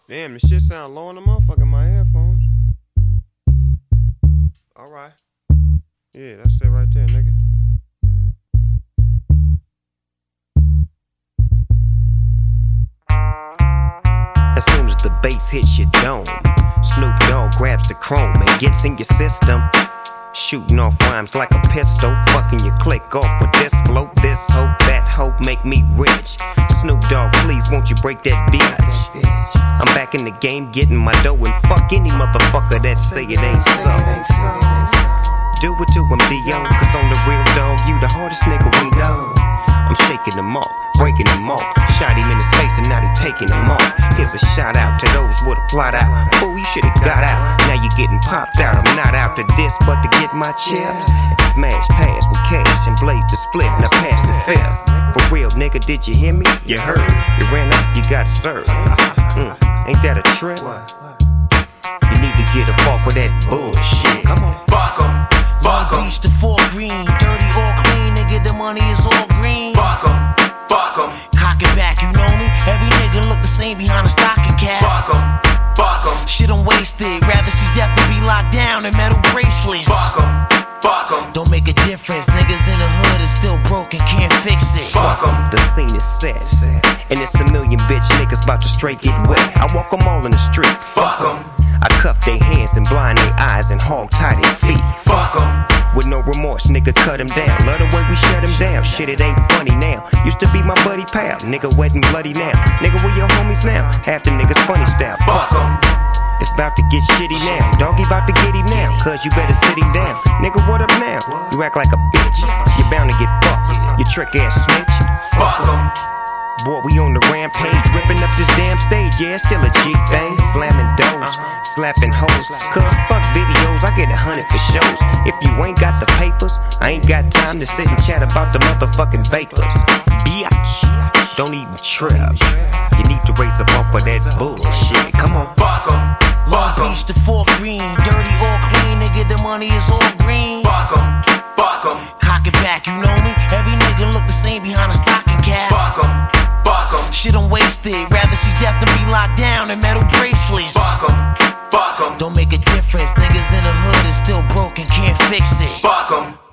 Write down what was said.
Damn, this shit sound low in the motherfucker in my headphones. Alright. Yeah, that's it right there, nigga. As soon as the bass hits your dome, Snoop Dogg grabs the chrome and gets in your system. Shooting off rhymes like a pistol, fucking your click off with this flow. This hope, that hope make me rich. Snoop Dogg, please won't you break that bitch? I'm back in the game getting my dough, and fuck any motherfucker that say it ain't so. Do it to him, D.O., cause on the real dog, you the hardest nigga we know. I'm shaking them off, breaking them off. Shot him in his face and now they taking him off. Here's a shout out to those with a plot out. Fool, you should've got out. Now you getting popped out. I'm not out to this, but to get my chips. Smash pass with cash and blaze the split. Now pass the fifth. For real, nigga, did you hear me? You heard. You ran up, you got served. Ain't that a trip? You need to get up off of that bullshit. Come on. Fuck 'em, fuck 'em. Beach to Fort Green, dirty or clean, nigga, the money is all green. Fuck 'em, fuck 'em. Cock it back, you know me. Every nigga look the same behind a stocking cap. Fuck 'em, fuck 'em. Shit, I'm wasted. Rather see death than be locked down in metal bracelets. Fuck 'em, fuck 'em. Don't make a difference. Niggas in the hood is still broken, can't fix it. Fuck 'em. The scene is set, and it's a million bitch niggas about to straight get wet. I walk them all in the street. Fuck 'em, I cuff their hands and blind their eyes and hog tie their feet. fuck 'em. With no remorse, nigga, cut him down. Love the way we shut him down. Shit, it ain't funny now. Used to be my buddy pal. Nigga wet and bloody now. Nigga, we your homies now. Half the niggas funny style. Fuck 'em. It's about to get shitty now. Doggy about to get him now. Cause you better sit him down. Nigga, what up now? You act like a bitch. You're bound to get fucked. You trick ass snitch. Fuck 'em. Boy, we on the rampage, ripping up this damn stage. Yeah, it's still a G thing. Slamming doors, slapping hoes. Cause fuck videos, I get 100 for shows. If you ain't got the papers, I ain't got time to sit and chat about the motherfucking vapors. Bitch, don't even trip. You need to raise up off of that bullshit. Come on. Fuck 'em, fuck 'em. Beach to Fort Green, dirty or clean, nigga, the money is all green. Fuck 'em, fuck 'em. Cock it back, you know me. Every nigga look the same behind a stocking cap. Fuck 'em, fuck 'em. Shit, I'm wasted. Rather see death than be locked down in metal bracelets. Fuck 'em, fuck 'em. Don't make a difference. Niggas in the hood is still broken, can't fix it. Fuck 'em.